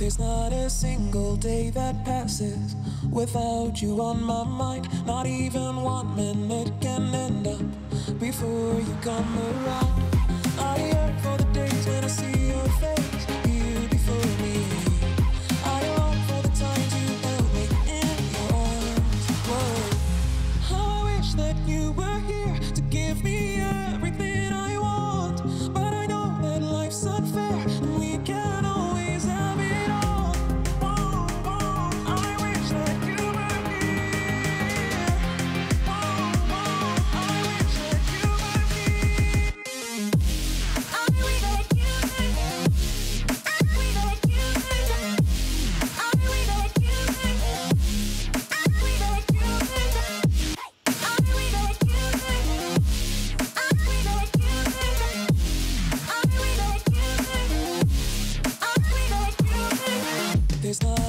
There's not a single day that passes without you on my mind. Not even 1 minute can end up before you come around. I yearn for the days when I see your face here before me. I long for the times you held me in your arms. Whoa. How I wish that you were here to give me everything I want, but I know that life's unfair and we can't always have it all. Whoa, whoa, I wish that you were here. Whoa, whoa, I wish that you were here. I wish that you were here. I wish that you were here. I wish that you were here. I wish that you were here. I wish that you were here. I wish that you were here. I wish that you were here. I wish that you were here. There's not